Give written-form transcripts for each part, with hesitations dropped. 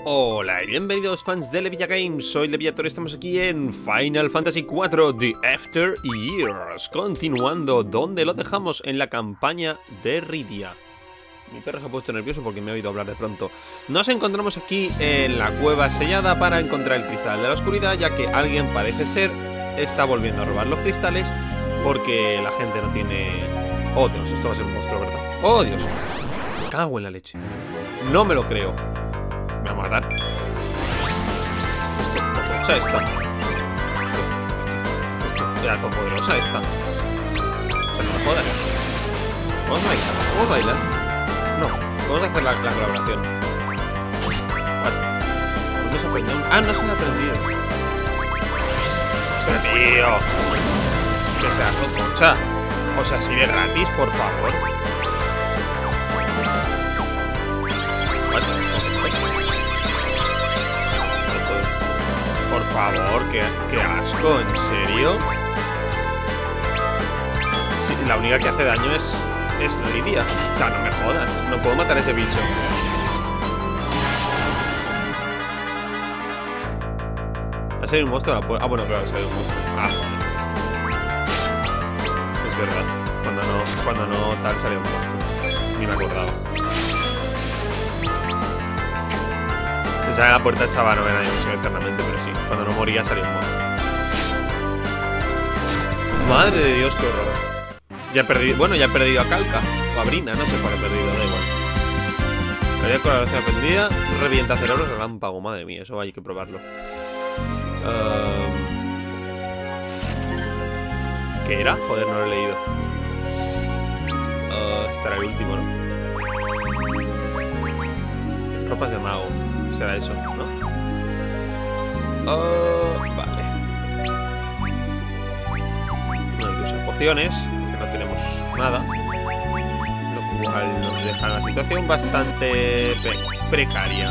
Hola y bienvenidos fans de Levilla Games, soy Leviator y estamos aquí en Final Fantasy IV The After Years, continuando donde lo dejamos en la campaña de Rydia. Mi perro se ha puesto nervioso porque me ha oído hablar de pronto. Nos encontramos aquí en la cueva sellada para encontrar el cristal de la oscuridad, ya que alguien parece ser está volviendo a robar los cristales porque la gente no tiene... Oh Dios, esto va a ser un monstruo, ¿verdad? Oh Dios, me cago en la leche. No me lo creo. Me va a matar. Esto poderosa esta. Esto era todo poderosa esta. O sea, no me jodas. ¿Vamos a bailar? ¿Vamos a bailar? No, vamos a hacer la colaboración. Vale. ¿Dónde se aprendió? Ah, no se la ha aprendido. Pero tío, que sea tocha. O sea, si de gratis, por favor. Vale. Por favor, qué asco, ¿en serio? Sí, la única que hace daño es Rydia. O sea, no me jodas, no puedo matar a ese bicho. ¿Ha salido un monstruo? Ah, bueno, claro, ha salido un monstruo. Ah, es verdad. Cuando no tal salió un monstruo. Ni me acordaba. Pensaba que la puerta echaba novena dimensión eternamente, pero sí, cuando no moría salía un monstruo. Madre de Dios, qué horror. Ya he perdido, bueno, ya he perdido a Calca o a Brina, no sé cuál he perdido, da igual. La colaboración aprendida, revienta cerebros relámpago, madre mía, eso hay que probarlo. ¿Qué era? Joder, no lo he leído. Este era el último, ¿no? Ropas de mago. Será eso, ¿no? Vale. No hay que usar pociones, porque no tenemos nada. Lo cual nos deja en una situación bastante precaria.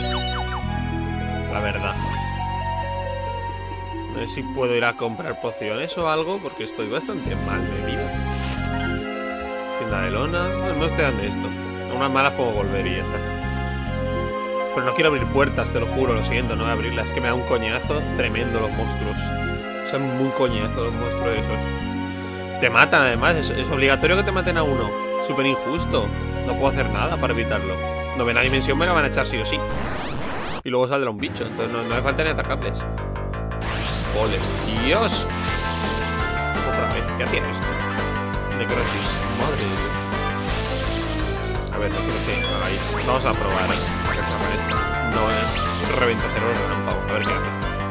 La verdad. No sé si puedo ir a comprar pociones o algo, porque estoy bastante mal de vida. Tienda de lona. No estoy dando esto. Unas malas puedo volver y ya está. Pero no quiero abrir puertas, te lo juro, lo siento, no voy a abrirlas. Es que me da un coñazo tremendo los monstruos. Son muy coñazo los monstruos esos. Te matan además, es obligatorio que te maten a uno. Súper injusto. No puedo hacer nada para evitarlo. Novena dimensión me la van a echar sí o sí. Y luego saldrá un bicho, entonces no me falta ni atacarles. ¡Ole! ¡Dios! Otra vez, ¿qué hacía esto? Necrosis, madre de Dios. A ver, no quiero que hagáis. Vamos a probar la cacharra esta. No es reventacero relámpago. A ver qué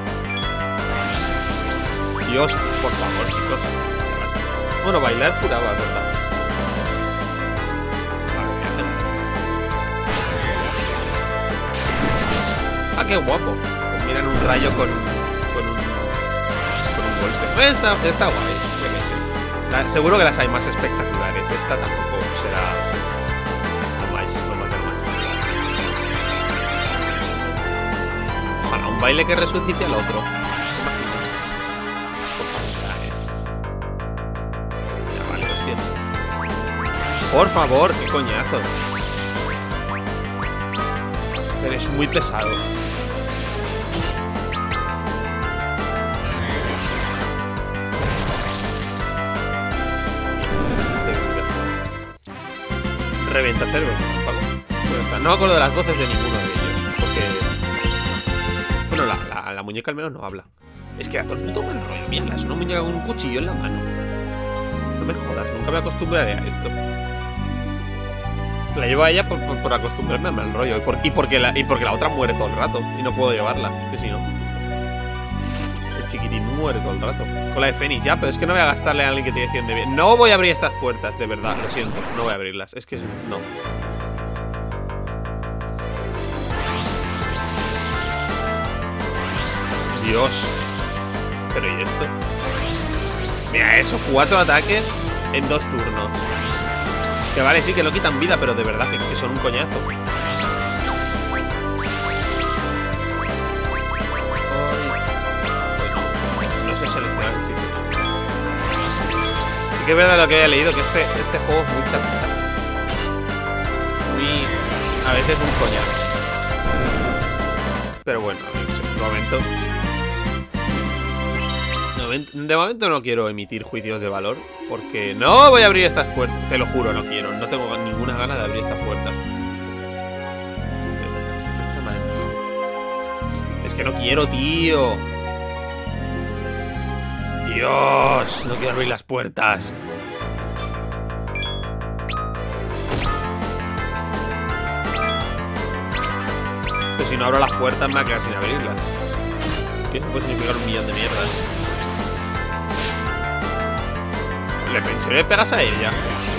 hace. Dios, por favor, chicos. Bueno, bailar curaba, ¿verdad? Vale, ¿qué hacen? Ah, qué guapo. Combinan un rayo con un golpe. Está guay. Seguro que las hay más espectaculares. Esta tampoco será... Un baile que resucite al otro. Ya vale, hostias. Por favor, qué coñazo. Eres muy pesado. Revienta cerebros, no me acuerdo de las voces de ninguno de ellos. Porque... Bueno, la muñeca al menos no habla. Es que a todo el puto mal rollo. Mira, es una muñeca con un cuchillo en la mano. No me jodas, nunca me acostumbraré a esto. La llevo a ella por acostumbrarme al mal rollo. Y porque la otra muere todo el rato. Y no puedo llevarla, que si no. El chiquitín muere todo el rato. Con la de Fénix, ya, pero es que no voy a gastarle a alguien que te defiende bien. No voy a abrir estas puertas, de verdad, lo siento. No voy a abrirlas, es que no. Dios. Pero ¿y esto? Mira eso, 4 ataques en 2 turnos. Que vale, sí, que no quitan vida, pero de verdad que son un coñazo. No sé seleccionar, chicos. Sí que es verdad lo que había leído, que este juego es muy chatita. Muy... a veces un coñazo. Pero bueno, de momento no quiero emitir juicios de valor. Porque no voy a abrir estas puertas. Te lo juro, no quiero. No tengo ninguna gana de abrir estas puertas. Esto está mal. Es que no quiero, tío. Dios, no quiero abrir las puertas. Pero si no abro las puertas me va a quedar sin abrirlas. Y eso puede significar un millón de mierdas. ¿Le pegas a ella?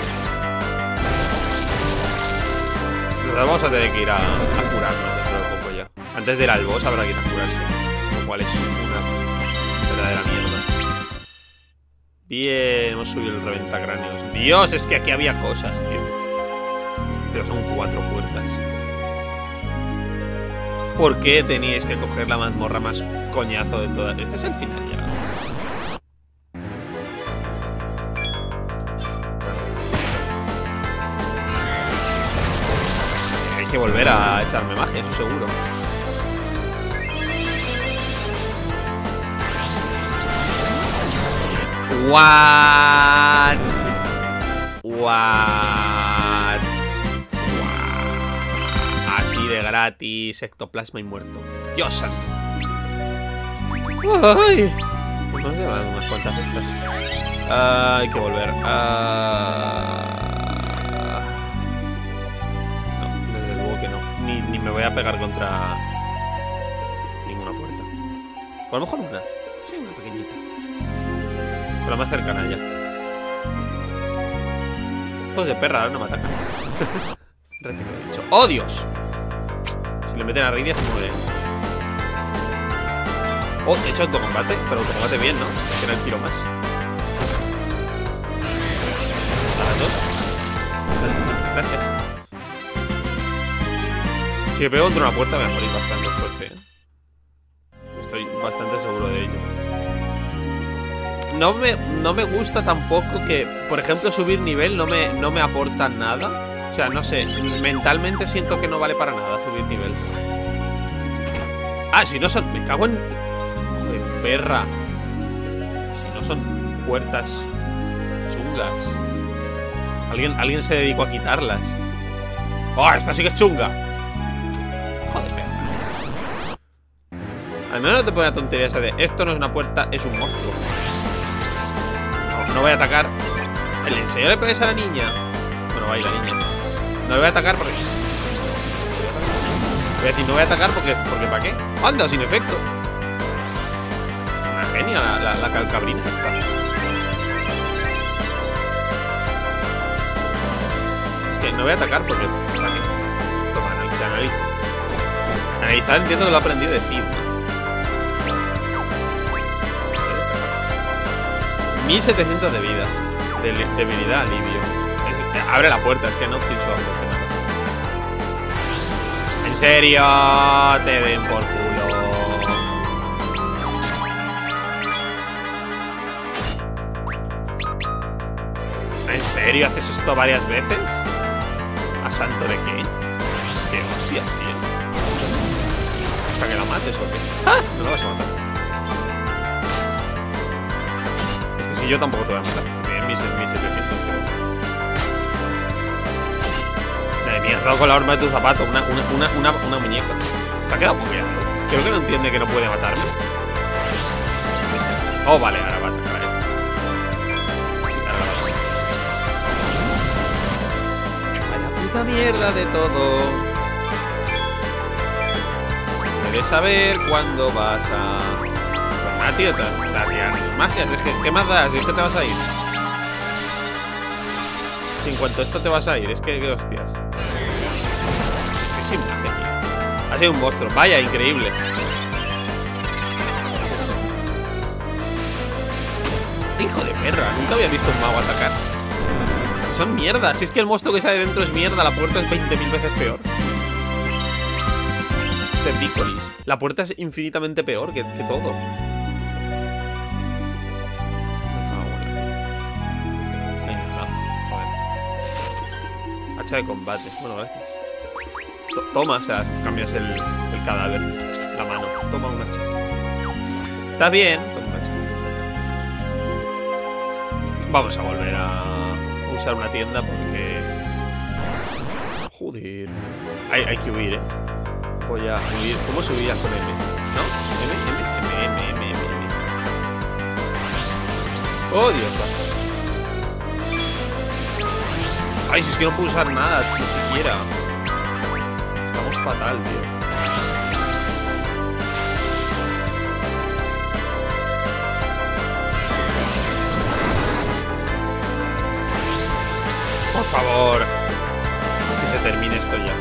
Vamos a tener que ir a curarnos dentro de poco ya. Antes de ir al boss habrá que ir a curarse. Lo cual es una verdadera mierda. Bien, hemos subido el reventacráneos. Dios, es que aquí había cosas, tío. Pero son 4 puertas. ¿Por qué teníais que coger la mazmorra más coñazo de todas? Este es el final ya. Hay que volver a echarme magia, eso seguro. What? Así de gratis, ectoplasma y muerto. Dios santo. Ay. Pues nos llevan unas cuantas de estas. Hay que volver. No, desde luego que no. Ni me voy a pegar contra ninguna puerta. O a lo mejor una. Sí, una pequeñita. Pero la más cercana ya. Hijos de perra, ahora no me atacan. Rete que lo he dicho. ¡Oh, Dios! Si le meten a Rydia se muere. Oh, he hecho autocombate. Pero autocombate bien, ¿no? Que era el tiro más. Gracias. Si me pego contra una puerta me voy a morir bastante fuerte, ¿eh? Estoy bastante seguro de ello. No me gusta tampoco que, por ejemplo, subir nivel no me aporta nada. O sea, no sé, mentalmente siento que no vale para nada subir nivel. Ah, si no son... Me cago en... Joder, perra. Si no son puertas chungas. Alguien se dedicó a quitarlas. ¡Oh, esta sí que es chunga! Joder, perra. Al menos no te pone la tontería esa de... Esto no es una puerta, es un monstruo. No voy a atacar. ¿Le enseño le pegues a la niña? Bueno, va ahí la niña. No le voy a atacar porque... Voy a decir, no voy a atacar porque ¿para qué? ¡Anda, sin efecto! Una genia la calcabrina esta. Es que no voy a atacar porque... ¿Para qué? Toma, analiza. Analizar entiendo que lo he aprendido de Cid, ¿no? 1700 de vida. Debilidad, alivio. Abre la puerta, es que no pienso hacerte nada. En serio, te den por culo. ¿En serio haces esto varias veces? ¿A santo de qué? ¿Qué hostias, tío? ¿Hasta que la mates o qué? ¡Ah! No lo vas a matar. Si yo tampoco te voy a matar. Bien, 1700 creo. Madre mía, has dado con la horma de tu zapato. Una muñeca. Se ha quedado bugueado. Creo que no entiende que no puede matarme. Oh, vale, ahora va a atacar a esta. Sí, ahora va a atacar. Vaya puta mierda de todo. Debes saber cuándo vas a... Ah, tío, te tiran magias. Es que, ¿qué más das? Es que te vas a ir. Si en cuanto a esto te vas a ir, es que, ¿qué hostias? Es que sin magia, tío. Ha sido un monstruo. Vaya, increíble. Hijo de perra. Nunca había visto un mago atacar. Son mierdas. Si es que el monstruo que sale dentro es mierda, la puerta es 20.000 veces peor. Cerdicolis. La puerta es infinitamente peor que todo. De combate. Bueno, gracias. Toma, o sea, cambias el cadáver. La mano. Toma un hacha. Está bien. Toma un hacha. Vamos a volver a usar una tienda porque... Joder. Hay que huir, Voy a huir. ¿Cómo se huía con M? ¿No? M. Oh, Dios. Ay, si es que no puedo usar nada, ni siquiera. Estamos fatal, tío. Por favor. Que se termine esto ya.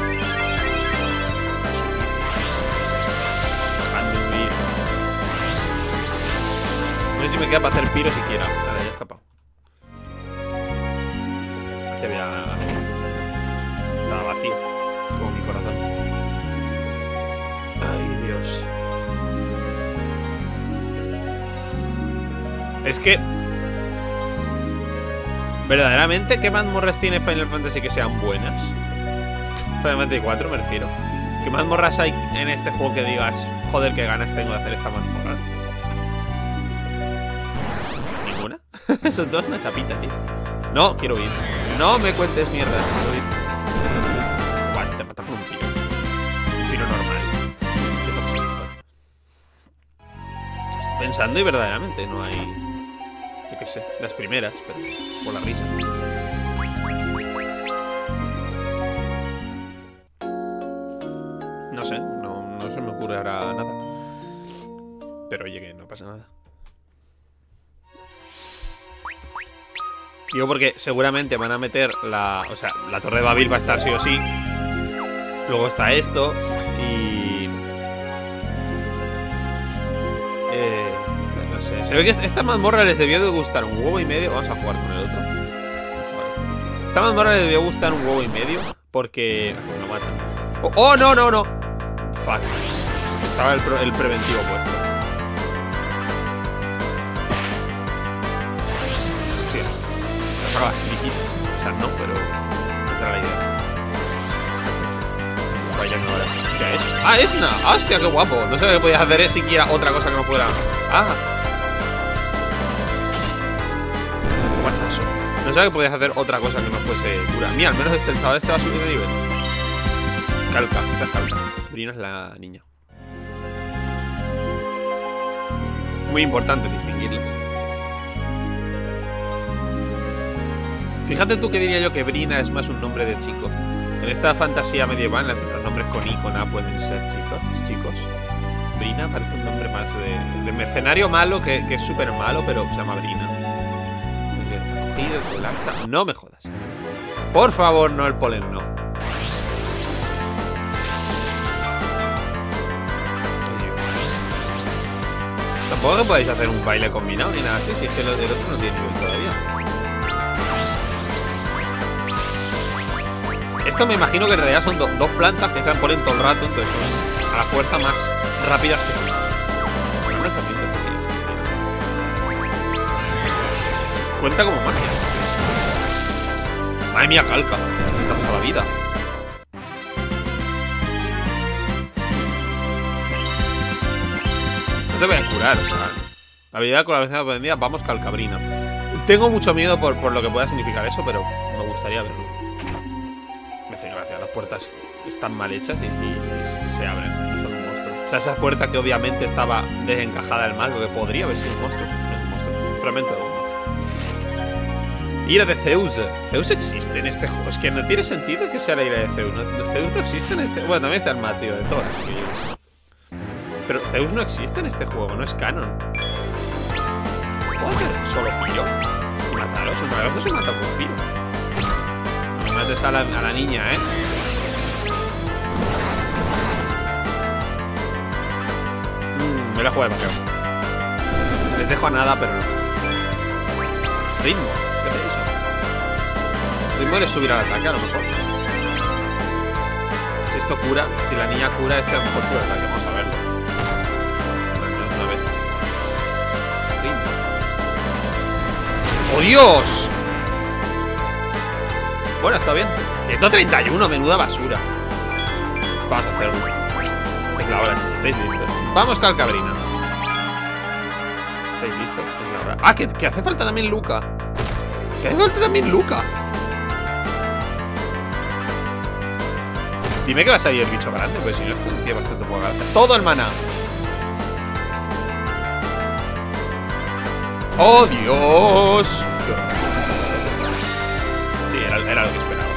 No sé si me queda para hacer piro siquiera. Vale, ya he escapado. Que había... Estaba vacío. Como mi corazón. Ay, Dios. Es que... Verdaderamente, ¿qué mazmorras tiene Final Fantasy que sean buenas? Final Fantasy 4 me refiero. ¿Qué mazmorras hay en este juego que digas, joder, qué ganas tengo de hacer esta mazmorra? ¿Ninguna? Son todas una chapita, tío. No, quiero ir. No me cuentes mierda. Quiero ir. Vale, te mata por un tiro. Un tiro normal. ¿Qué está pasando? Estoy pensando y verdaderamente no hay... Yo qué sé, las primeras, pero por la risa. No sé, no se me ocurre ahora nada. Pero oye, que no pasa nada. Digo porque seguramente van a meter la... O sea, la Torre de Babil va a estar sí o sí. Luego está esto. Y... no sé. Se ve que esta mazmorra les debió de gustar un huevo y medio. Vamos a jugar con el otro. Esta mazmorra les debió gustar un huevo y medio. Porque... Me lo matan. ¡Oh, no, no, no! Fuck. Estaba el preventivo puesto. Hostia. Me sacaba cliquitas. O sea, no, pero... No era la idea. Vaya, no ahora. ¿Qué ha hecho? ¡Ah, Esna! ¡Hostia, qué guapo! No sabía que podías hacer siquiera otra cosa que no fuera... ¡Ah! Guachazo. No sabía que podías hacer otra cosa que no fuese cura. Mira, al menos el chaval este va a subir de nivel. Calca, esta es Calca. Brina es la niña. Muy importante distinguirlas. Fíjate tú que diría yo que Brina es más un nombre de chico. En esta fantasía medieval, los nombres con I, con A pueden ser chicos. Brina parece un nombre más de mercenario malo, que es súper malo, pero se llama Brina. Está cogido con el hacha. No me jodas. Por favor, no el polen, no. Tampoco que podéis hacer un baile combinado ni nada así, si es que el otro no tiene nivel todavía. Esto me imagino que en realidad son dos plantas que se ponen todo el rato, entonces son a la fuerza más rápidas que son. Cuenta como magias. Madre mía, Calca. Está toda la vida. No te voy a curar, o sea. La habilidad con la velocidad aprendida, vamos Calcabrina. Tengo mucho miedo por lo que pueda significar eso, pero me gustaría verlo. Me hace gracia, las puertas están mal hechas y se abren, no son un monstruo. O sea, esa puerta que obviamente estaba desencajada del mal, lo que podría haber sido un monstruo. No es un monstruo, un fragmento de bomba. Ira de Zeus. ¿Zeus existe en este juego? Es que no tiene sentido que sea la ira de Zeus. Zeus no existe en este... Bueno, también está el mal, tío, de todas. Pero Zeus no existe en este juego, no es canon. ¿Puedo hacer solo piro? Y mataros, una vez no se mata por piro. No me mates a la niña, ¿eh? Me la juego demasiado. Les dejo a nada, pero no. Ritmo. ¿Qué es eso? Ritmo de subir al ataque, a lo mejor. Si esto cura, si la niña cura, este a lo mejor sube al ataque. Vamos a verlo. Una vez. Ritmo. ¡Oh, Dios! Bueno, está bien. 131, menuda basura. Vamos a hacerlo. Es la hora, ¿estáis listos? Vamos, Calcabrina. ¿Estáis listos? Es la hora. Ah, que hace falta también Luca. Que hace falta también Luca. Dime que va a salir el bicho grande, pues si no es que tiene bastante poca gracia. Todo el maná. ¡Oh, Dios! Qué horror. Sí, era lo que esperaba.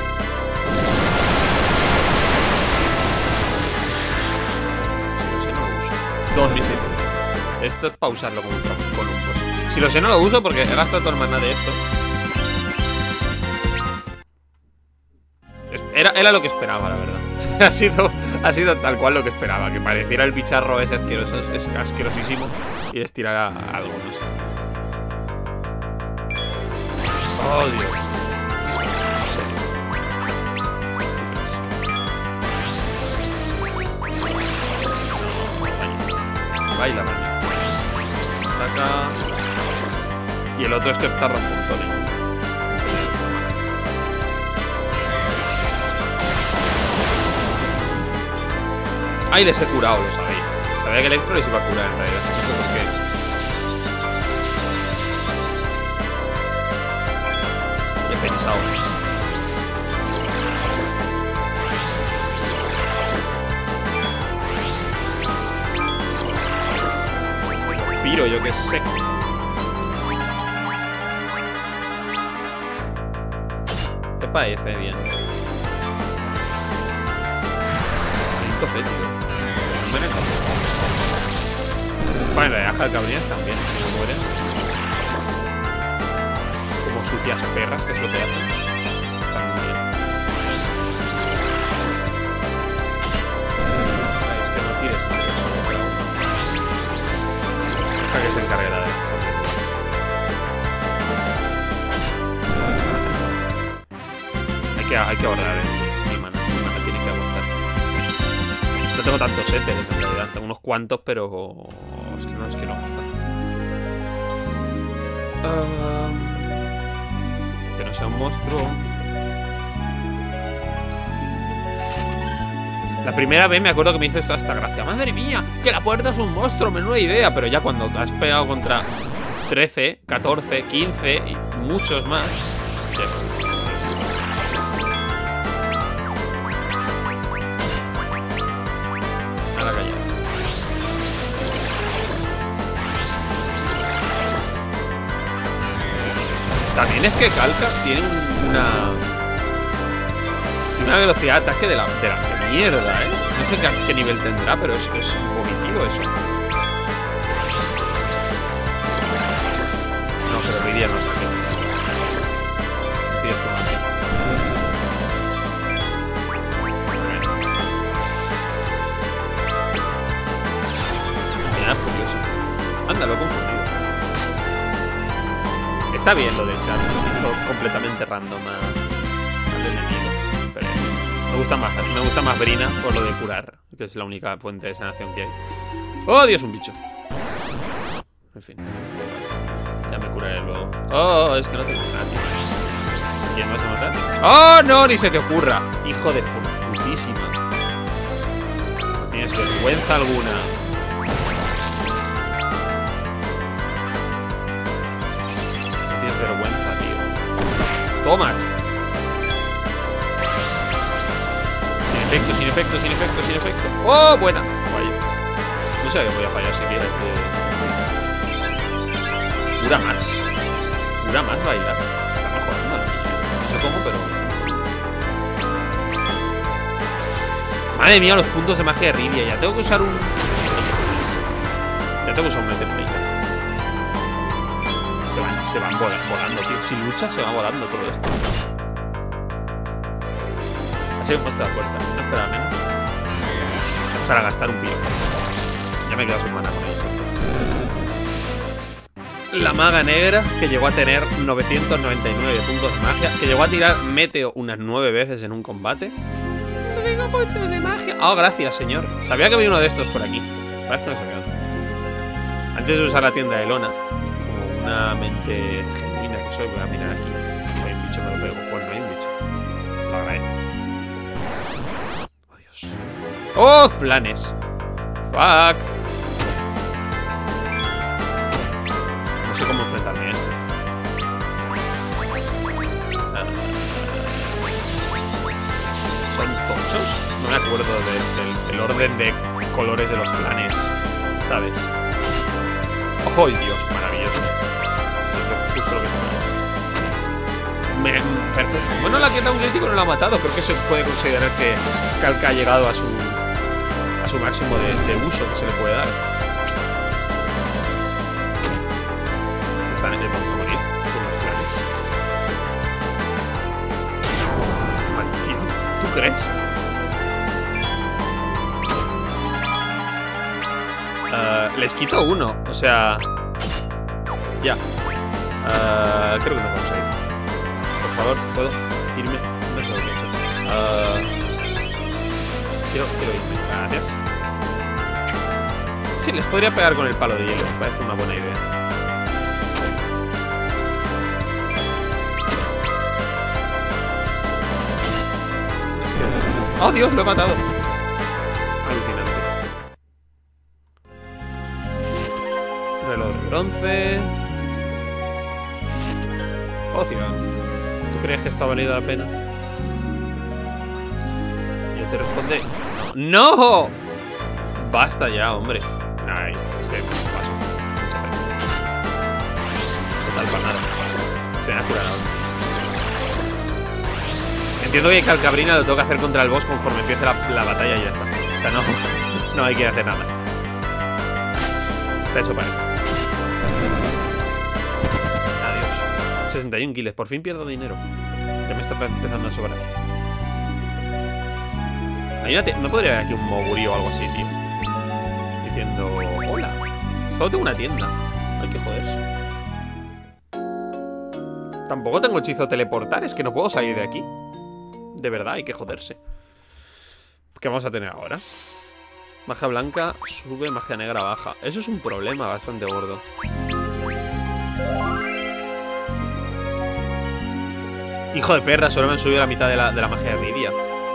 Si lo sé, no lo uso. 2 misiles. Esto es para usarlo con un boss. Si lo sé, no lo uso porque he gastado todo el maná de esto. Era lo que esperaba, la verdad. Ha sido tal cual lo que esperaba. Que pareciera el bicharro ese asqueroso, es asquerosísimo. Y les tirara algo, no sé. Oh, Dios. Baila, baila. Ataca. Y el otro es que tarda un montón, Ay, les he curado, lo sabéis. Sabía que Electro les iba a curar en realidad. No sé por qué. He pensado. Piro, yo qué sé. ¿Te parece bien? Tío. Bueno, la caja de cabrinas también, si no mueren. Como sucias perras, que es lo que hacen. Están muy bien. Es que no tires más eso. Deja que se encargue la derecha. Hay que ahorrar mi mana. Mi mana tiene que aguantar. No tengo tantos éteres en realidad, tengo unos cuantos, pero es que no gastan. Que no sea un monstruo. La primera vez me acuerdo que me hizo esto hasta gracia. ¡Madre mía! ¡Que la puerta es un monstruo! Menuda idea. Pero ya cuando has pegado contra 13, 14, 15 y muchos más. También es que Calca tiene una velocidad de ataque de la mierda, No sé qué nivel tendrá, pero es vomitivo eso. No, pero Lidia no sé qué es. Me da furioso. Anda, lo he confundido. Está bien lo del chat, es completamente random al enemigo. Pero me gusta más Brina por lo de curar, que es la única fuente de sanación que hay. ¡Oh, Dios, un bicho! En fin. Ya me curaré luego. ¡Oh, es que no tengo nada, tío! ¿Quién vas a matar? ¡Oh, no! ¡Ni se te ocurra! Hijo de putísima. No tienes vergüenza alguna. Vergüenza, tío. Toma. Sin efecto. ¡Oh, buena! Vaya. No sé que voy a fallar siquiera. Cura más bailar. Está mejorando la niña. No sé cómo, pero... Madre mía, los puntos de magia de Ridia. Ya tengo que usar un... Meteorite. Se van volando, tío. Si lucha, se va volando todo esto. Así que muestra la puerta. No esperaba menos. Para gastar un piro. Ya me he quedado sin mana con ello. La maga negra, que llegó a tener 999 puntos de magia. Que llegó a tirar Meteo unas 9 veces en un combate. No tengo puntos de magia. Oh, gracias, señor. Sabía que había uno de estos por aquí. Parece que no sabía. Antes de usar la tienda de Lona, una mente genuina que soy, voy a mirar aquí. Si hay un bicho me lo pego. Pues no hay un bicho. Lo agradezco. Oh, Dios. ¡Oh, flanes! ¡Fuck! No sé cómo enfrentarme a esto. ¿Son tochos? No me acuerdo del orden de colores de los flanes, ¿sabes? ¡Oh, Dios! Maravilloso. Esto es justo lo que esperaba. Perfecto. Bueno, la que da un crítico no la ha matado. Creo que se puede considerar que Calca ha llegado a su máximo de uso que se le puede dar. Están intentando morir con los planes. Maldición. ¿Tú crees? Les quito uno. O sea... Ya. Creo que no vamos a ir. Por favor, ¿puedo irme? No sé lo que he hecho. Quiero irme. Gracias. Sí, les podría pegar con el palo de hielo. Me parece una buena idea. ¡Oh, Dios! Lo he matado. Alucinante. Reloj de bronce. Ocean. ¿Tú crees que esto ha valido la pena? Yo te responde... ¡No! Basta ya, hombre. Ay, es que paso. Total para nada. Se me ha curado. Entiendo que Calcabrina lo tengo que hacer contra el boss conforme empiece la batalla y ya está. O sea, no hay que hacer nada más. Está hecho para eso. Adiós. 61 kills. Por fin pierdo dinero. Ya me está empezando a sobrar. ¿No podría haber aquí un Moguri o algo así, tío? Diciendo... Hola. Solo tengo una tienda. Hay que joderse. Tampoco tengo hechizo teleportar. Es que no puedo salir de aquí. De verdad, hay que joderse. ¿Qué vamos a tener ahora? Magia blanca sube, magia negra baja. Eso es un problema bastante gordo. Hijo de perra, solo me han subido la mitad de la magia de Lidia.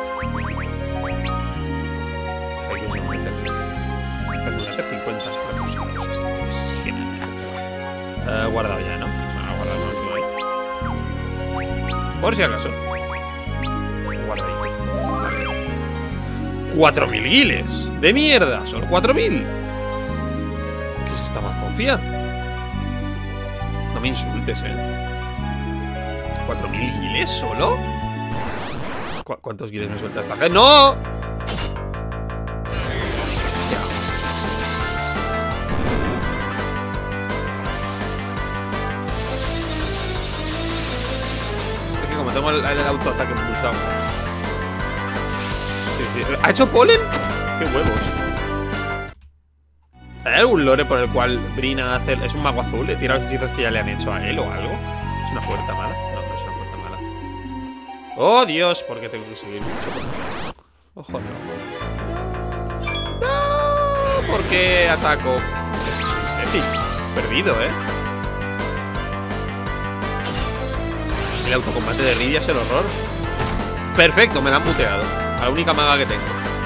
Guardado ya, ¿no? Guardado no. Por si acaso. Guardadito. Vale. 4.000 guiles. ¡De mierda! Solo 4.000. ¿Qué es esta bazofia? No me insultes, ¿4.000 guiles solo? ¿Cuántos guiles me suelta esta gente? ¡No! Tengo el autoataque pulsado. Sí. ¿Ha hecho polen? ¡Qué huevos! ¿Hay algún lore por el cual Brina hace... Es un mago azul? ¿Le tira los hechizos que ya le han hecho a él o algo? ¿Es una puerta mala? No es una puerta mala. ¡Oh, Dios! ¿Por qué tengo que seguir mucho por esto? ¡Ojo, no! ¡No! ¿Por qué ataco? Es perdido, El autocombate de Lidia es el horror. Perfecto, me la han muteado. A la única maga que tengo.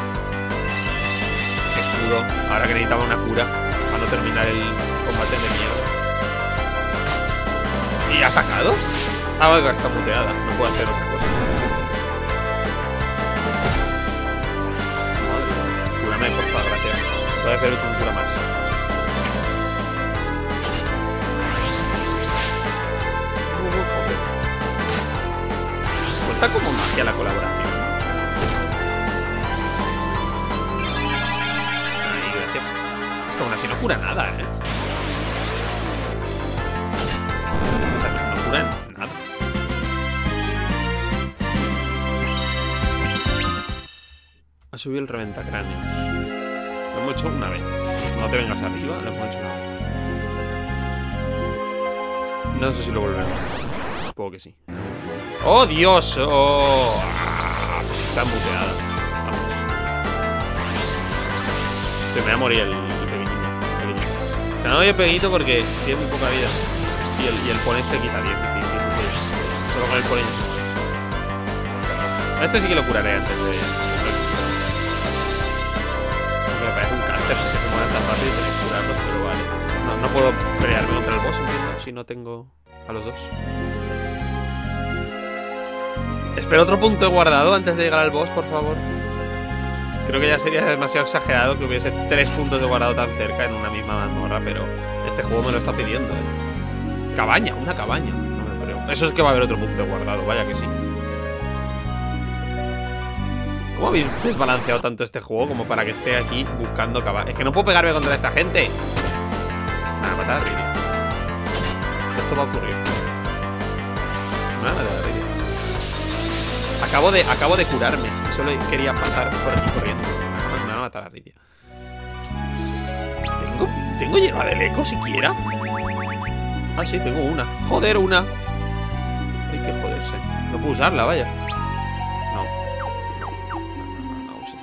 Escudo. Ahora que necesitaba una cura para no terminar el combate de miedo. ¿Y ha atacado? Ah, vale, está muteada. No puedo hacer otra cosa. Madre mía. Cúrame, por favor, gracias. Voy a hacer un cura más. Está como magia la colaboración. Ay, gracias. Es que aún así no cura nada, O sea, no cura nada. Ha subido el reventacráneos. Lo hemos hecho una vez. No te vengas arriba, lo hemos hecho una vez. No sé si lo volveremos. Supongo que sí. ¡Oh, Dios! ¡Oh! Pues está muteada. Vamos. Se me va a morir el pequeñito. O sea, no doy el pequeñito porque tiene muy poca vida. Y el pone este quita 10. Solo con el pone se muere. A este sí que lo curaré antes de... rápido y tenéis que curarlos, pero vale. No puedo pelearme contra el boss, entiendo, si no tengo a los dos. Espero otro punto de guardado antes de llegar al boss, por favor. Creo que ya sería demasiado exagerado que hubiese 3 puntos de guardado tan cerca en una misma mazmorra, pero este juego me lo está pidiendo, Cabaña, una cabaña. No me creo. Eso es que va a haber otro punto de guardado, vaya que sí. ¿Cómo habéis desbalanceado tanto este juego como para que esté aquí buscando cabaña? Es que no puedo pegarme contra esta gente. Me van a matar, Riri. Esto va a ocurrir. Me van a matar, Riri. Acabo de curarme. Solo quería pasar por aquí corriendo. Me van a matar a Ridia. ¿Tengo hierba del eco siquiera? Ah, sí, tengo una. Joder, una. Hay que joderse. No puedo usarla, vaya. No uses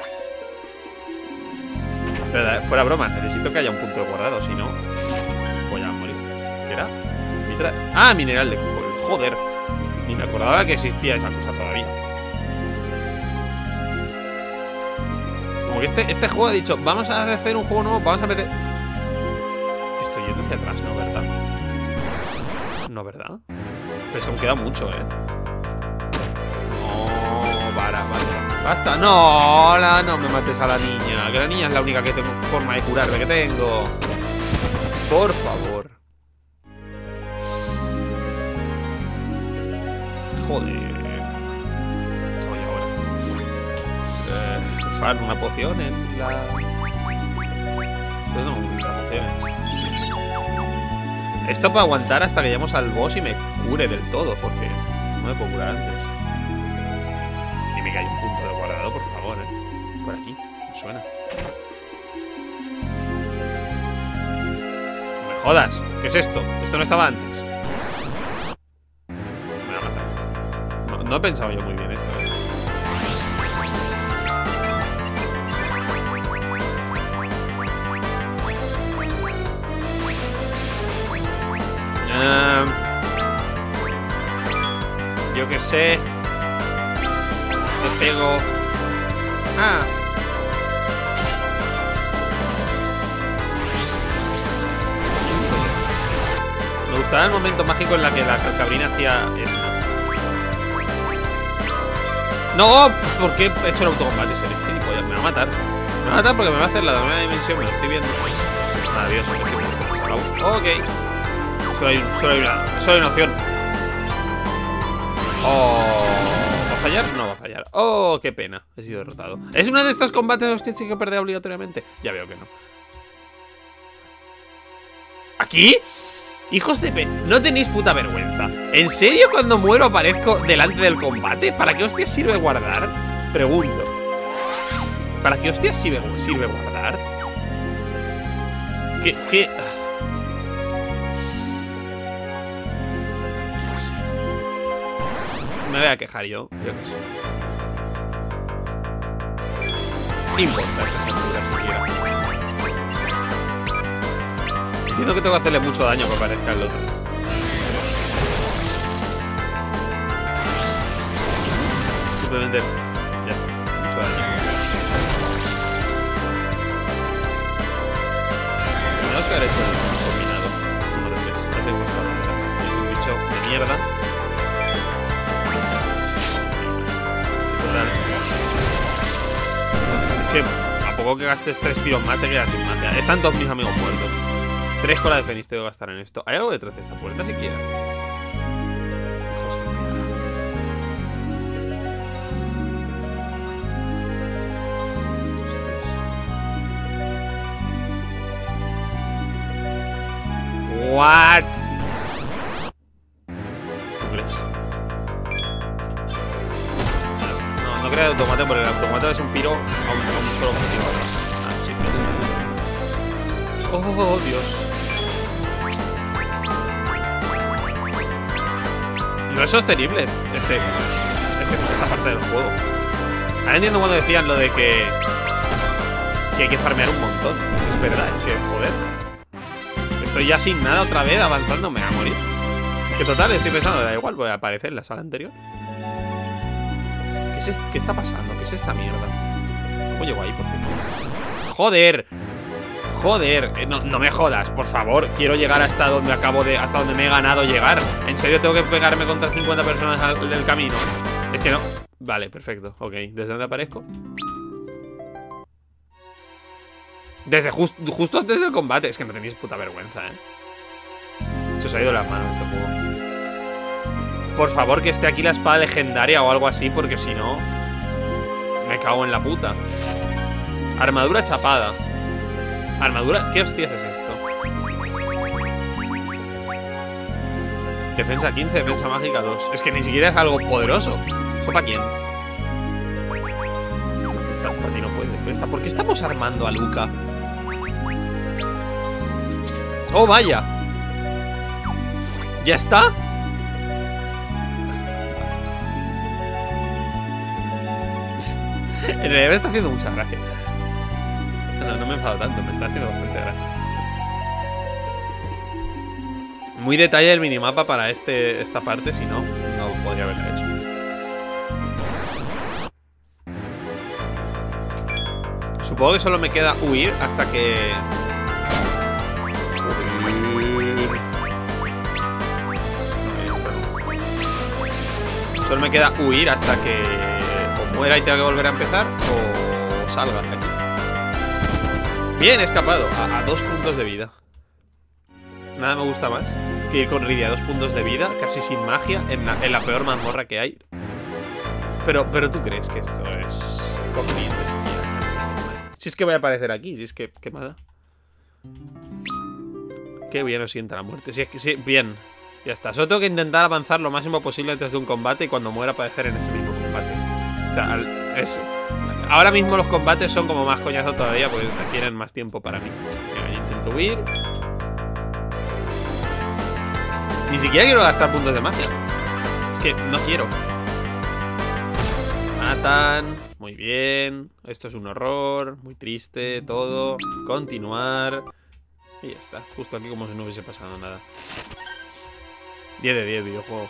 nada. Pero fuera broma, necesito que haya un punto de guardado. Si no, voy a morir. ¿Qué era? Ah, mineral de coco. Joder. Ni me acordaba que existía esa cosa todavía. Como que este juego ha dicho, vamos a hacer un juego nuevo, vamos a meter... Estoy yendo hacia atrás, ¿no? ¿Verdad? ¿No, verdad? Pero se me queda mucho, No, basta. No me mates a la niña. Que la niña es la única que tengo forma de curarme que tengo. Por favor. Joder. Voy ahora. Usar una poción en la... Eso no, las pociones. Esto para aguantar hasta que lleguemos al boss y me cure del todo, porque no me puedo curar antes. Dime que hay un punto de guardado, por favor, Por aquí, me suena. No me jodas. ¿Qué es esto? Esto no estaba antes. Me va a matar. No he pensado yo muy bien esto, Yo qué sé. Te pego. Ah. Me gustaba el momento mágico en la que la cabrina hacía esto. No, ¿por qué he hecho el autocombate? Me va a matar. Me va a matar porque me va a hacer la nueva dimensión. Me lo estoy viendo. Adiós. Ok. Solo hay una opción. Oh, ¿va a fallar? No va a fallar. Oh, qué pena. He sido derrotado. ¿Es uno de estos combates en los que sí que perder obligatoriamente? Ya veo que no. ¿Aquí? Hijos de no tenéis puta vergüenza. ¿En serio cuando muero aparezco delante del combate? ¿Para qué hostias sirve guardar? Pregunto. ¿Para qué hostias sirve guardar? ¿Qué? Me voy a quejar yo qué sé. No importa esta criatura siquiera. Entiendo que tengo que hacerle mucho daño para que aparezca el otro. Simplemente ya está, mucho daño. Tenemos que haber hecho el combinado. Uno de tres. Ya sé cómo está. Es un bicho de mierda. Es que a poco que gastes 3 piros más te quedas sin mate. Están todos mis amigos muertos. 3 colas de Fénix tengo que gastar en esto. ¿Hay algo detrás de esta puerta siquiera? Hijos de mierda. What? No crea el automate porque el automate es un piro a un solo objetivo. Ah, sí, oh, Dios. No es sostenible esta parte del juego. Ahora entiendo cuando decían lo de que hay que farmear un montón. Es verdad, es que, joder. Estoy ya sin nada otra vez avanzando, me voy a morir. Que total, estoy pensando, da igual, voy a aparecer en la sala anterior. ¿Qué está pasando? ¿Qué es esta mierda? ¿Cómo llego ahí, por cierto? ¡Joder! Joder, no me jodas, por favor. Quiero llegar hasta donde hasta donde me he ganado llegar. ¿En serio tengo que pegarme contra 50 personas del camino? Es que no. Vale, perfecto, ok. ¿Desde dónde aparezco? Desde justo antes del combate. Es que no tenéis puta vergüenza, Se os ha ido las manos este juego. Por favor, que esté aquí la espada legendaria o algo así, porque si no me cago en la puta. Armadura chapada. Armadura... ¿Qué hostias es esto? Defensa 15, defensa mágica 2. Es que ni siquiera es algo poderoso. ¿Eso para quién? Para ti no puede. ¿Por qué estamos armando a Luca? ¡Oh, vaya! ¿Ya está? En realidad me está haciendo mucha gracia. No me he enfadado tanto, me está haciendo bastante gracia. Muy detalle el minimapa para esta parte, si no, no podría haberla hecho. Supongo que solo me queda huir hasta que... Solo me queda huir hasta que o muera y tenga que volver a empezar o salga de aquí. Bien, he escapado a 2 puntos de vida. Nada me gusta más que ir con Rydia a 2 puntos de vida, casi sin magia, en la peor mazmorra que hay. Pero tú crees que esto es conveniente siquiera. Si es que voy a aparecer aquí, si es que... ¿Qué más da? Qué bien os sienta la muerte. Si es que sí, bien. Ya está. Solo tengo que intentar avanzar lo máximo posible antes de un combate y cuando muera aparecer en ese mismo combate. O sea, ahora mismo los combates son como más coñazo todavía porque requieren más tiempo para mí. Mira, yo intento huir. Ni siquiera quiero gastar puntos de magia. Es que no quiero. Matan. Muy bien. Esto es un horror. Muy triste todo. Continuar. Y ya está. Justo aquí como si no hubiese pasado nada. 10 de 10 videojuego.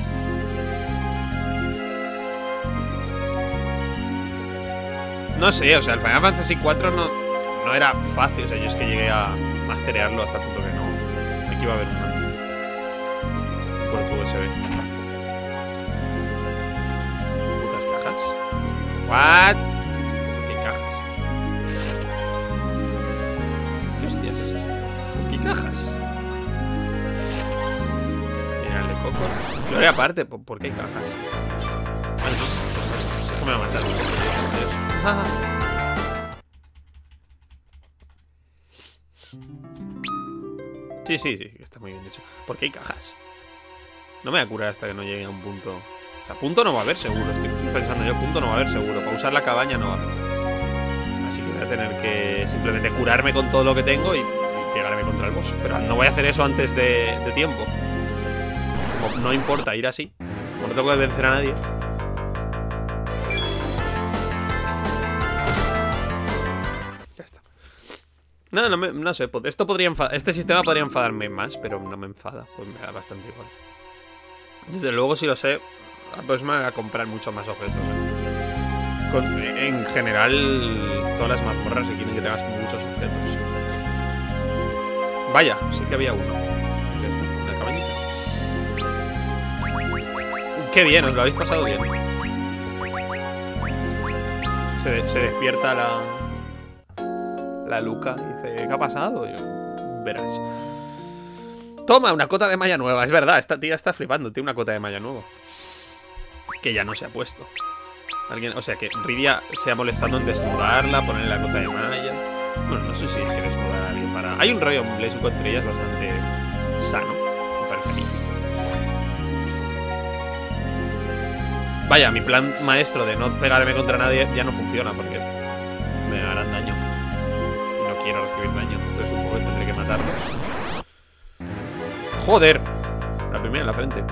No sé, o sea, el Final Fantasy 4 no era fácil. O sea, yo es que llegué a masterearlo hasta el punto que no. Aquí va a haber un puerto USB. Putas cajas. What? ¿Qué cajas? ¿Qué hostias es esto? ¿Qué cajas? Mira el de Coco. Gloria aparte, ¿por qué hay cajas? Bueno, pues es que me va a matar. Sí, está muy bien hecho. ¿Por qué hay cajas? No me voy a curar hasta que no llegue a un punto. O sea, punto no va a haber seguro. Estoy pensando yo, punto no va a haber seguro. Para usar la cabaña no va a haber. Así que voy a tener que simplemente curarme con todo lo que tengo y pegarme contra el boss. Pero no voy a hacer eso antes de tiempo. Como no importa ir así. Como no tengo que vencer a nadie. No sé, esto podría este sistema podría enfadarme más, pero no me enfada, pues me da bastante igual. Desde luego, si lo sé, pues me voy a comprar mucho más objetos. En general, todas las mazmorras requieren que tengas muchos objetos. Vaya, sí que había uno. Ya está, una cabañita. Qué bien, os lo habéis pasado bien. Se despierta la Luca dice, ¿qué ha pasado? Y yo, verás. Toma, una cota de malla nueva. Es verdad, esta tía está flipando. Tiene una cota de malla nueva que ya no se ha puesto. O sea que Rydia se ha molestado en desnudarla, ponerle la cota de malla. Bueno, no sé si es que desnudar a alguien para... Hay un rollo en Blaze contra ellas bastante sano, me parece a mí. Vaya, mi plan maestro de no pegarme contra nadie ya no funciona porque me harán daño. Quiero recibir daño, entonces supongo que tendré que matarlo. ¡Joder! La primera en la frente.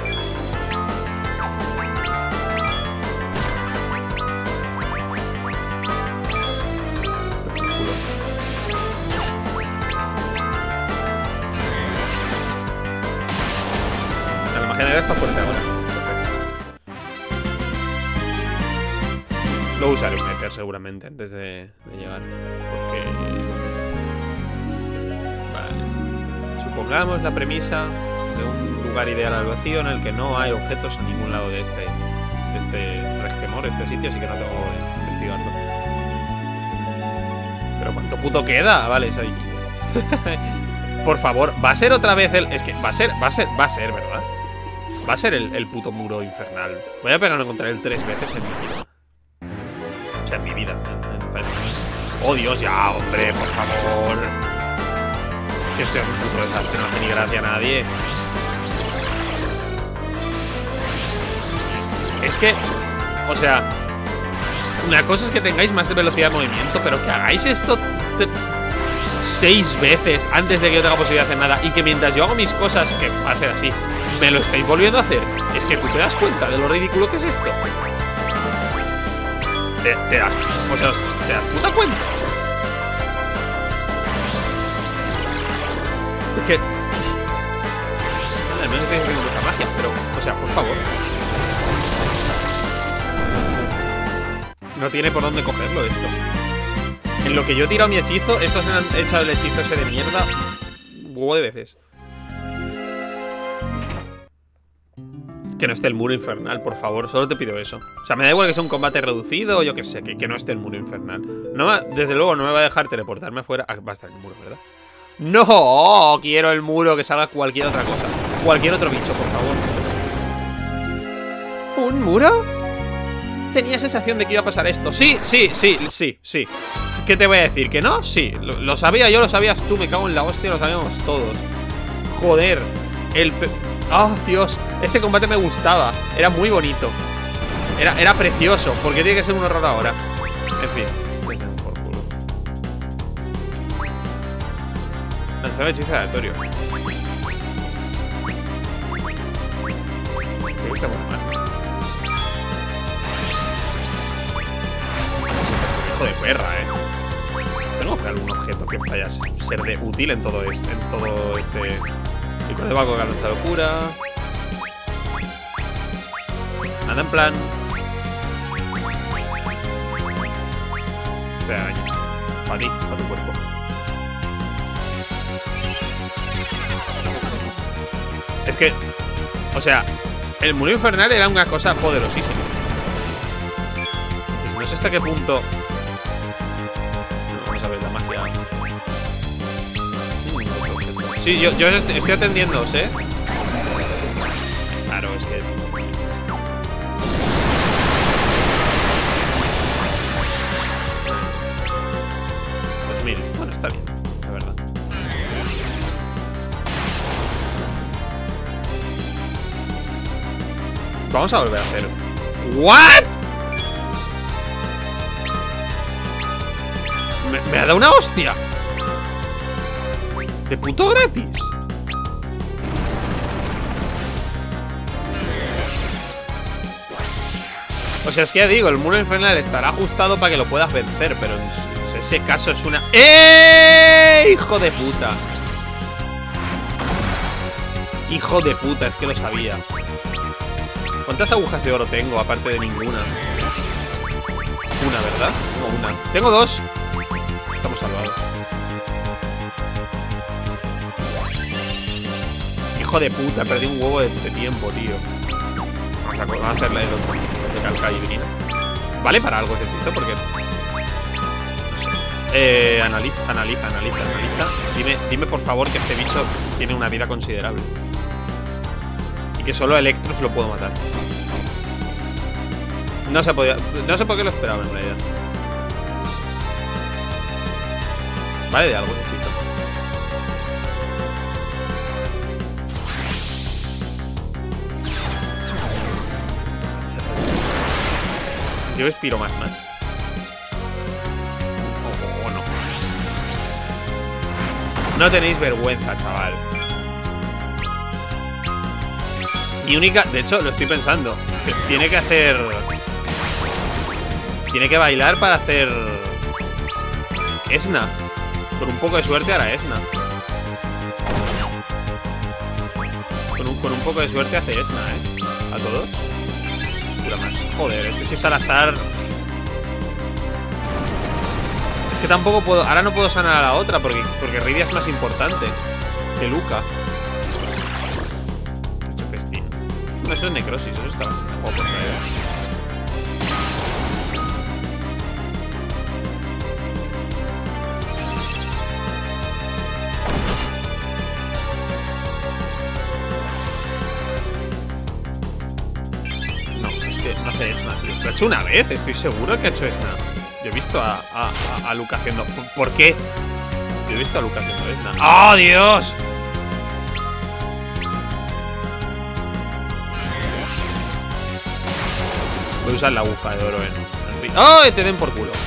La magia negra está fuerte ahora. Lo usaré un meter seguramente antes de llegar. Porque Supongamos la premisa de un lugar ideal al vacío en el que no hay objetos a ningún lado de este resquemor, este sitio, así que no tengo que investigarlo. Pero ¿cuánto puto queda? Vale, es ahí. Por favor, va a ser otra vez el... Es que va a ser, ¿verdad? Va a ser el puto muro infernal. Voy a pegarme contra él 3 veces en mi vida. O sea, en mi vida. Oh, Dios, ya, hombre, por favor. Que esto es un puto desastre, no hace ni gracia a nadie. Es que, o sea, una cosa es que tengáis más velocidad de movimiento, pero que hagáis esto 6 veces antes de que yo tenga posibilidad de hacer nada, y que mientras yo hago mis cosas, que va a ser así, me lo estáis volviendo a hacer. Es que tú te das cuenta de lo ridículo que es esto. Te das puta cuenta. Es que al menos estoy haciendo mucha magia, pero, o sea, por favor. No tiene por dónde cogerlo esto. En lo que yo he tirado mi hechizo, estos me han echado el hechizo ese de mierda un huevo de veces. Que no esté el muro infernal, por favor, solo te pido eso. O sea, me da igual que sea un combate reducido o yo que sé, que no esté el muro infernal. Desde luego no me va a dejar teleportarme afuera. Va a estar el muro, ¿verdad? ¡No! Quiero el muro, que salga cualquier otra cosa. Cualquier otro bicho, por favor. ¿Un muro? Tenía sensación de que iba a pasar esto. Sí. ¿Qué te voy a decir? ¿Que no? Sí, lo sabía yo, lo sabías tú. Me cago en la hostia, lo sabíamos todos. Joder. ¡Oh, Dios! Este combate me gustaba. Era muy bonito. Era precioso. ¿Por qué tiene que ser un horror ahora? En fin. Por culo. Lanzaba hechizo aleatorio. Me gusta mucho más. Hijo de perra, Tengo que buscar algún objeto que vaya a ser de útil en todo este. El de Baco que lanza locura. Anda en plan. O sea, daño. Para ti, para tu cuerpo. Es que, o sea, el muro infernal era una cosa poderosísima. Pues no sé hasta qué punto. Vamos a ver la magia. Sí, yo estoy atendiéndoos, Claro, es que... 2000. Bueno, está bien, la verdad. Vamos a volver a hacer... ¿What? Me ha dado una hostia. De puto gratis. O sea, es que ya digo, el muro infernal estará ajustado para que lo puedas vencer, pero en ese caso es una... ¡Hijo de puta! Hijo de puta, es que lo sabía. ¿Cuántas agujas de oro tengo, aparte de ninguna? Una, ¿verdad? No, una. Tengo 2. Estamos salvados. Hijo de puta, perdí un huevo de tiempo, tío. Vamos a hacerle el otro de calca y brina. ¿Vale para algo ese hechizo? Porque... No sé. Analiza. Dime por favor que este bicho tiene una vida considerable. Y que solo a Electros lo puedo matar. No sé por qué lo esperaba en realidad. Vale de algo ese hechizo. Yo expiro más. O no. No tenéis vergüenza, chaval. Mi única... De hecho, lo estoy pensando. Tiene que hacer... Tiene que bailar para hacer... Esna. Con un poco de suerte hará Esna. Con un poco de suerte hace Esna, A todos. Más. Joder, es que si Salazar... Es que tampoco puedo... Ahora no puedo sanar a la otra porque Rydia es más importante. Que Luca. Hecho festín. No, eso es necrosis, eso está bastante guapo. No, es que no hace Esna, tío. Lo ha hecho una vez, estoy seguro que ha hecho Esna. Yo he visto a Luca haciendo... ¿Por qué? Yo he visto a Luca haciendo Esna. ¡Oh, Dios! Voy a usar la aguja de oro en... ¡Oh! Te den por culo.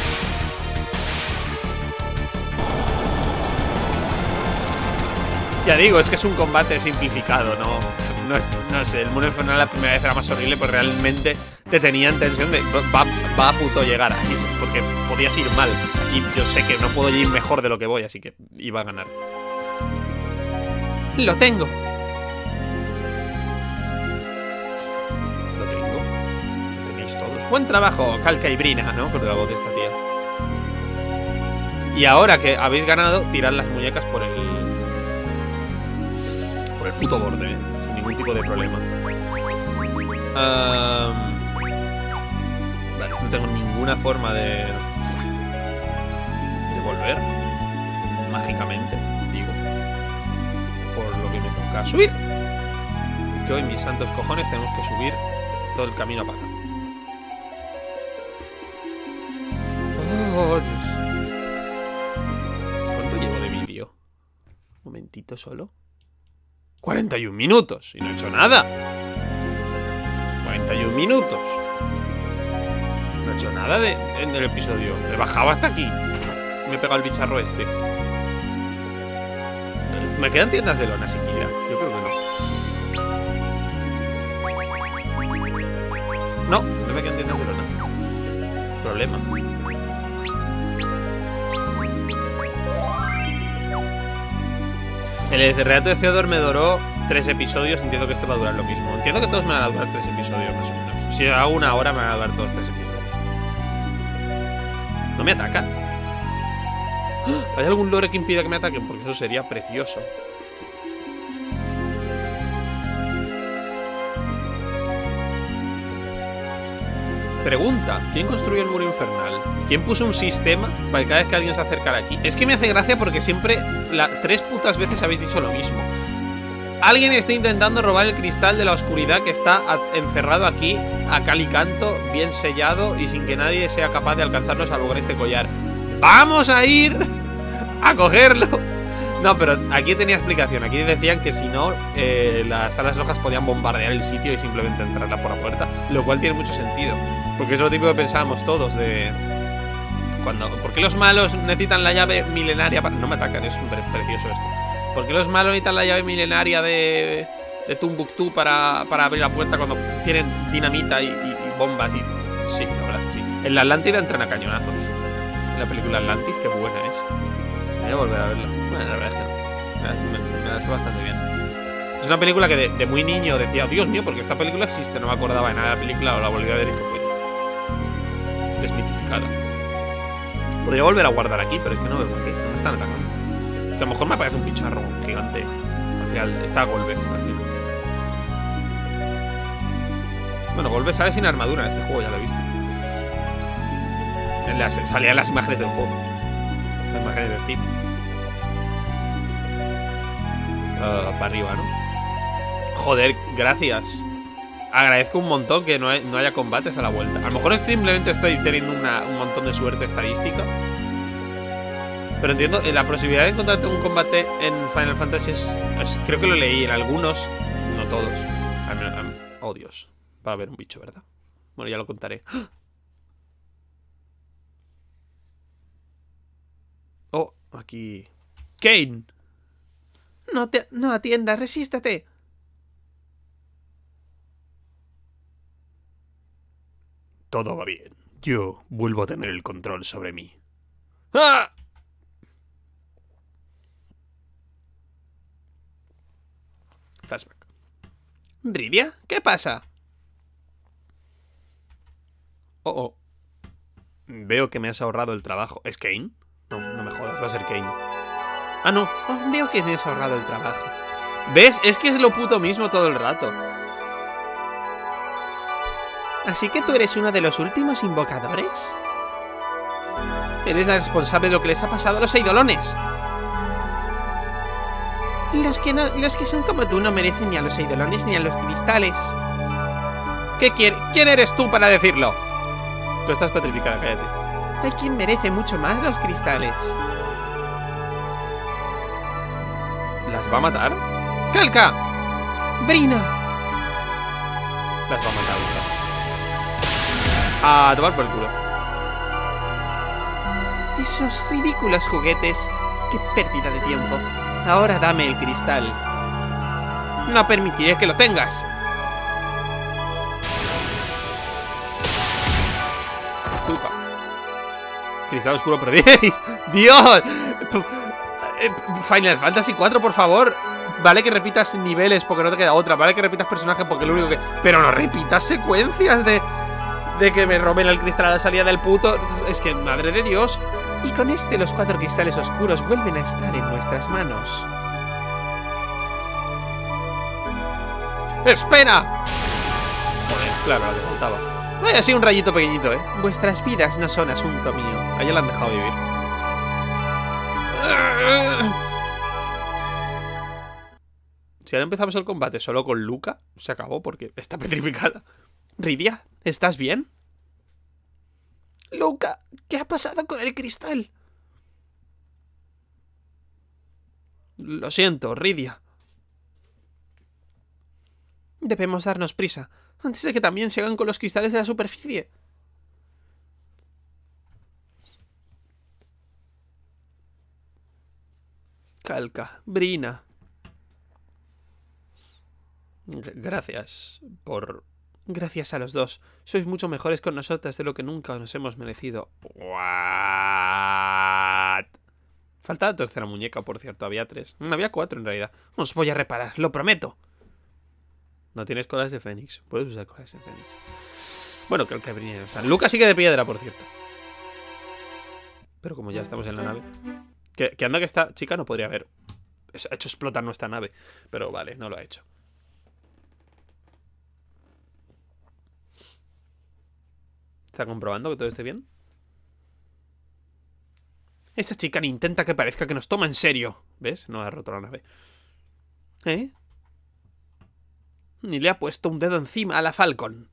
Ya digo, es que es un combate simplificado, no sé, el mundo infernal la primera vez era más horrible, pues realmente te tenía en tensión de va a puto llegar aquí, porque podías ir mal. Y yo sé que no puedo ir mejor de lo que voy, así que iba a ganar. ¡Lo tengo! Lo tenéis todos. Buen trabajo, Calca y Brina, ¿no? Con la voz de esta tía. Y ahora que habéis ganado, tirad las muñecas por el puto borde, sin ningún tipo de problema. Vale, no tengo ninguna forma de volver mágicamente, digo, por lo que me toca subir. Yo y mis santos cojones tenemos que subir todo el camino para acá. Oh, Dios. ¿Cuánto llevo de vídeo? Un momentito solo. 41 minutos y no he hecho nada. 41 minutos. No he hecho nada en el episodio. He bajado hasta aquí. Me he pegado el bicharro este. ¿Me quedan tiendas de lona siquiera? Yo creo que no. No me quedan tiendas de lona. Problema. El relato de Theodore me duró 3 episodios. Entiendo que esto va a durar lo mismo. Entiendo que todos me van a durar 3 episodios más o menos. Si hago una hora me van a durar todos 3 episodios. No me ataca. ¿Hay algún lore que impida que me ataquen? Porque eso sería precioso. Pregunta, ¿quién construyó el muro infernal? ¿Quién puso un sistema para que cada vez que alguien se acercara aquí? Es que me hace gracia porque siempre 3 putas veces habéis dicho lo mismo. Alguien está intentando robar el cristal de la oscuridad que está encerrado aquí a cal y canto, bien sellado y sin que nadie sea capaz de alcanzarlo salvo con este collar. ¡Vamos a ir a cogerlo! No, pero aquí tenía explicación. Aquí decían que si no, las alas rojas podían bombardear el sitio y simplemente entrarla por la puerta. Lo cual tiene mucho sentido. Porque es lo típico que pensábamos todos de... ¿Por qué los malos necesitan la llave milenaria para...? No me atacan, es precioso esto. ¿Por qué los malos necesitan la llave milenaria de Tombuctú para abrir la puerta cuando tienen dinamita y bombas? Y... Sí, la verdad es que sí. En la Atlántida entran a cañonazos. En la película Atlantis, qué buena es. Voy a volver a verla. Bueno, la verdad es que me la sé bastante bien. Es una película que de muy niño decía, Dios mío, porque esta película existe. No me acordaba de nada de la película, o la volví a ver y dije, pues desmitificada. Podría volver a guardar aquí, pero es que no veo por qué. No me están atacando. Que a lo mejor me aparece un picharro gigante. Al final está Golbez. Bueno, Golbez sale sin armadura en este juego, ya lo he visto. Salían las imágenes del juego. Las imágenes de Steam. Para arriba, ¿no? Joder, gracias. Agradezco un montón que no haya combates a la vuelta. A lo mejor simplemente estoy teniendo un montón de suerte estadística. Pero entiendo, la posibilidad de encontrarte un combate en Final Fantasy creo que lo leí en algunos, no todos. Oh, Dios. Va a haber un bicho, ¿verdad? Bueno, ya lo contaré. Oh, aquí... Kain. No atiendas, resístete. Todo va bien. Yo vuelvo a tener el control sobre mí. ¡Ah! Flashback. ¿Rydia? ¿Qué pasa? Oh. Veo que me has ahorrado el trabajo. ¿Es Kain? No me jodas, va a ser Kain. Ah, no. Oh, veo que me has ahorrado el trabajo. ¿Ves? Es que es lo puto mismo todo el rato. ¿Así que tú eres uno de los últimos invocadores? Eres la responsable de lo que les ha pasado a los eidolones. Los que son como tú no merecen ni a los eidolones ni a los cristales. ¿Qué quiere? ¿Quién eres tú para decirlo? Tú estás petrificada, cállate. Hay quien merece mucho más los cristales. ¿Las va a matar? ¡Calca! ¡Brina! Las va a matar. A tomar por el culo. Esos ridículos juguetes. ¡Qué pérdida de tiempo! Ahora dame el cristal. No permitiré que lo tengas. Zupa. Cristal oscuro pero ¡Dios! Final Fantasy 4, por favor. Vale que repitas niveles porque no te queda otra. Vale que repitas personajes porque es lo único que... Pero no repitas secuencias de que me roben el cristal a la salida del puto... Es que, madre de Dios. Y con los 4 cristales oscuros vuelven a estar en nuestras manos. ¡Espera! Joder, claro, lo que faltaba. Vaya, así un rayito pequeñito, ¿eh? Vuestras vidas no son asunto mío. Allá la han dejado vivir. Si ahora empezamos el combate solo con Luca, se acabó porque está petrificada. Rydia, ¿estás bien? Luca, ¿qué ha pasado con el cristal? Lo siento, Rydia. Debemos darnos prisa, antes de que también se hagan con los cristales de la superficie. Calca, Brina. Gracias por... Gracias a los dos. Sois mucho mejores con nosotras de lo que nunca nos hemos merecido. What? Falta la tercera muñeca, por cierto. Había 3. No, había 4 en realidad. Os voy a reparar, lo prometo. No tienes colas de Fénix. Puedes usar colas de Fénix. Bueno, que el que brilla ya está. Lucas sigue de piedra, por cierto. Pero como ya estamos en la nave... Que anda que esta chica no podría haber... Ha hecho explotar nuestra nave. Pero vale, no lo ha hecho. ¿Está comprobando que todo esté bien? Esta chica ni intenta que parezca que nos toma en serio. ¿Ves? No ha roto la nave. ¿Eh? Ni le ha puesto un dedo encima a la Falcon.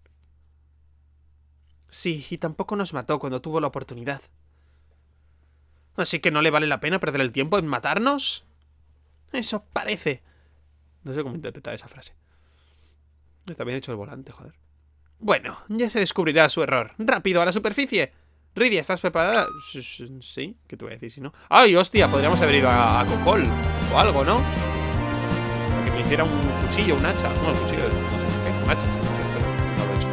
Sí, y tampoco nos mató cuando tuvo la oportunidad. ¿Así que no le vale la pena perder el tiempo en matarnos? Eso parece. No sé cómo interpretar esa frase. Está bien hecho el volante, joder. Bueno, ya se descubrirá su error. ¡Rápido, a la superficie! Rydia, ¿estás preparada? Sí, ¿qué te voy a decir si no? ¡Ay, hostia! Podríamos haber ido a Cocol o algo, ¿no? Que me hiciera un cuchillo, un hacha. No, el cuchillo, no sé qué, un hacha. No lo he hecho.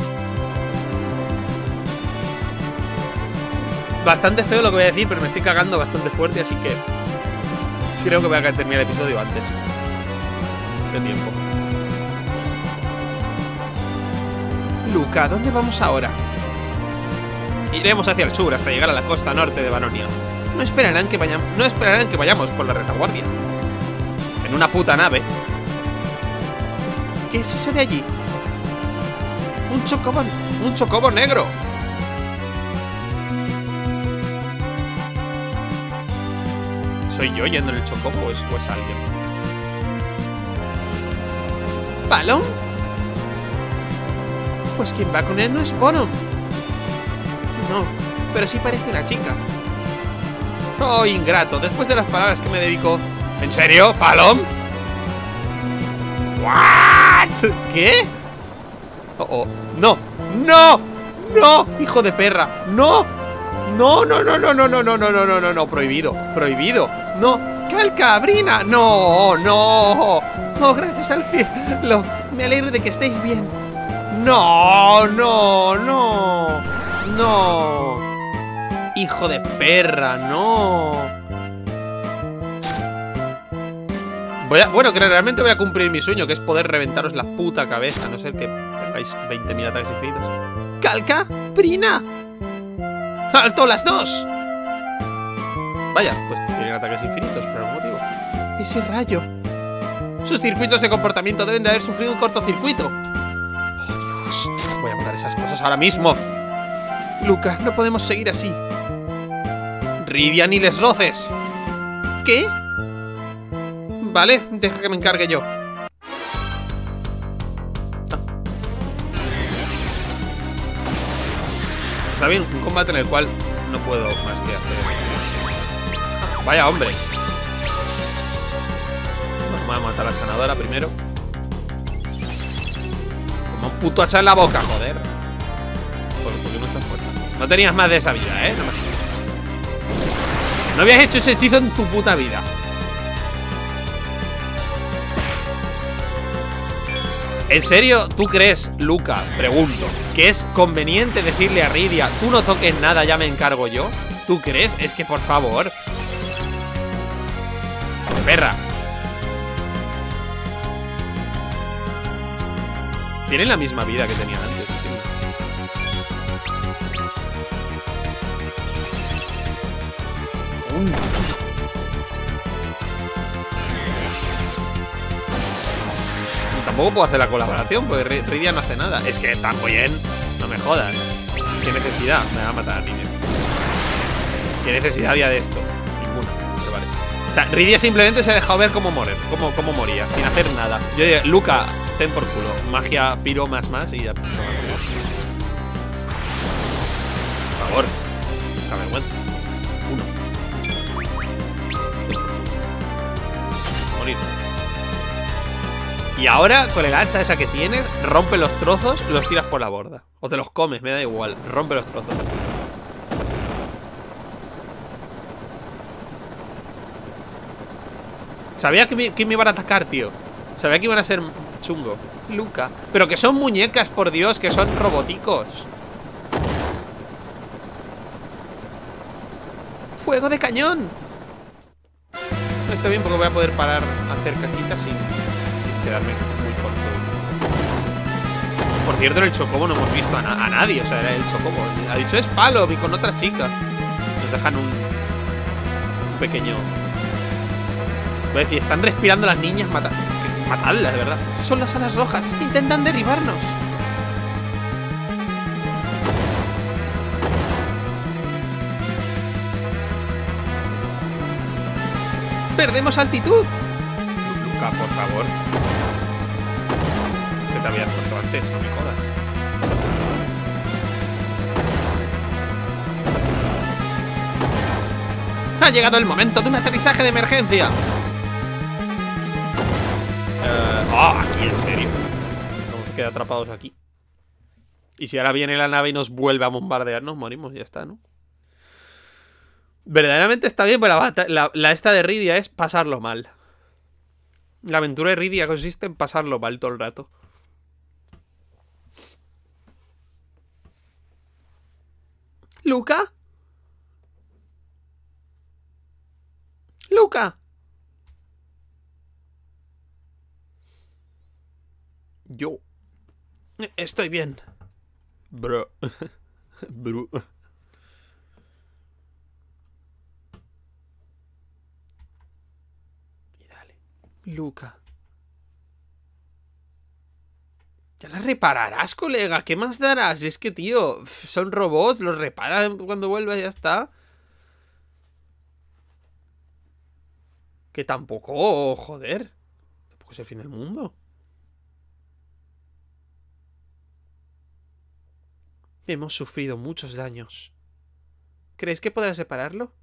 Bastante feo lo que voy a decir, pero me estoy cagando bastante fuerte, así que creo que voy a terminar el episodio antes de tiempo. Luca, ¿dónde vamos ahora? Iremos hacia el sur hasta llegar a la costa norte de Vanonia. No esperarán que vayamos por la retaguardia. En una puta nave. ¿Qué es eso de allí? Un chocobo negro. ¿Soy yo yendo en el chocobo o es alguien? ¿Palom? Pues quien va con él no es Palom. No, pero sí parece una chica. Oh, ingrato, después de las palabras que me dedicó. ¿En serio, Palom? ¿What? ¿Qué? Oh, no, no, no, hijo de perra, no. No, prohibido, no, Calca, Brina, no. Oh, gracias al cielo, me alegro de que estéis bien. No. Hijo de perra, no. Bueno, que realmente voy a cumplir mi sueño, que es poder reventaros la puta cabeza, a no ser que tengáis 20.000 ataques infinitos. ¡Calca! ¡Brina! ¡Alto las dos! Vaya, pues tienen ataques infinitos, pero ese rayo. Sus circuitos de comportamiento deben de haber sufrido un cortocircuito. Oh, Dios. Voy a matar esas cosas ahora mismo. Luca, no podemos seguir así. Rydia, ni les roces. ¿Qué? Vale, deja que me encargue yo. Está bien, un combate en el cual no puedo más que hacer. Vaya hombre. Bueno, vamos a matar a la sanadora primero. Como un puto hacha en la boca, joder. ¿Por qué no estás fuerte? No tenías más de esa vida, no me... No habías hecho ese hechizo en tu puta vida. ¿En serio tú crees, Luca, pregunto, que es conveniente decirle a Rydia, tú no toques nada, ya me encargo yo? ¿Tú crees? Es que por favor. Perra. Tienen la misma vida que tenían antes. Tampoco puedo hacer la colaboración porque Rydia no hace nada. Es que tan bien. No me jodas. ¿Qué necesidad? Me va a matar al niño. ¿Qué necesidad había de esto? Ninguna. Pero vale. O sea, Rydia simplemente se ha dejado ver cómo moría. Sin hacer nada. Yo diría, Luca, ten por culo. Magia, piro, más y ya. Por favor. Deja vergüenza. Uno. Morir. Y ahora, con el hacha esa que tienes, rompe los trozos, los tiras por la borda. O te los comes, me da igual. Rompe los trozos. Sabía que me iban a atacar, tío. Sabía que iban a ser chungo. Luca. Pero que son muñecas, por Dios, que son roboticos. ¡Fuego de cañón! Está bien porque voy a poder parar a hacer caquitas sin quedarme muy corto. Por cierto, en el Chocobo no hemos visto a nadie. O sea, era el Chocobo. Ha dicho es Palo y con otra chica. Nos dejan un pequeño... Voy a decir, están respirando las niñas. Matadlas, de verdad. Son las alas rojas. Intentan derribarnos. ¡Perdemos altitud! Luca, por favor. Que te habías puesto antes, no me jodas. Ha llegado el momento de un aterrizaje de emergencia. Aquí, en serio. Vamos a quedar atrapados aquí. Y si ahora viene la nave y nos vuelve a bombardear, nos morimos, ya está, ¿no? Verdaderamente está bien, pero la esta de Rydia es pasarlo mal. La aventura de Rydia consiste en pasarlo mal todo el rato. ¿Luca? ¿Luca? Yo estoy bien. Bro. Bro. Luca. Ya las repararás, colega. ¿Qué más darás? Es que, tío, son robots. Los reparan cuando vuelva y ya está. Que tampoco, joder. Tampoco es el fin del mundo. Hemos sufrido muchos daños. ¿Crees que podrás repararlo?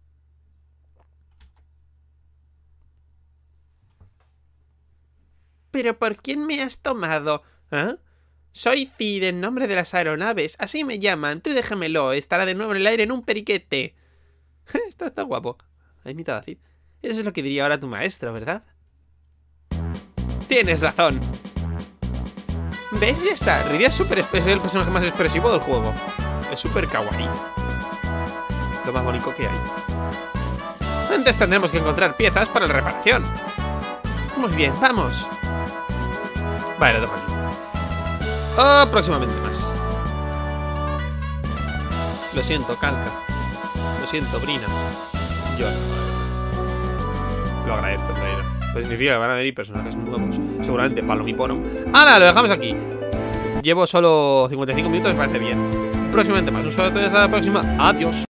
¿Pero por quién me has tomado? ¿Ah? Soy Cid en nombre de las aeronaves. Así me llaman. Tú déjamelo. Estará de nuevo en el aire en un periquete. Está guapo. Ha imitado a Cid. Eso es lo que diría ahora tu maestro, ¿verdad? Tienes razón. ¿Ves? Ya está. Rydia es el personaje más expresivo del juego. Es súper kawaii. Es lo más bonito que hay. Antes tendremos que encontrar piezas para la reparación. Muy bien, vamos. Vale, lo dejo aquí. Próximamente más. Lo siento, Calca. Lo siento, Brina. Yo. Lo agradezco, en realidad. Pues significa que van a venir personajes nuevos. Seguramente Palomipono. ¡Hala! Lo dejamos aquí. Llevo solo 55 minutos, me parece bien. Próximamente más. Un saludo y hasta la próxima. Adiós.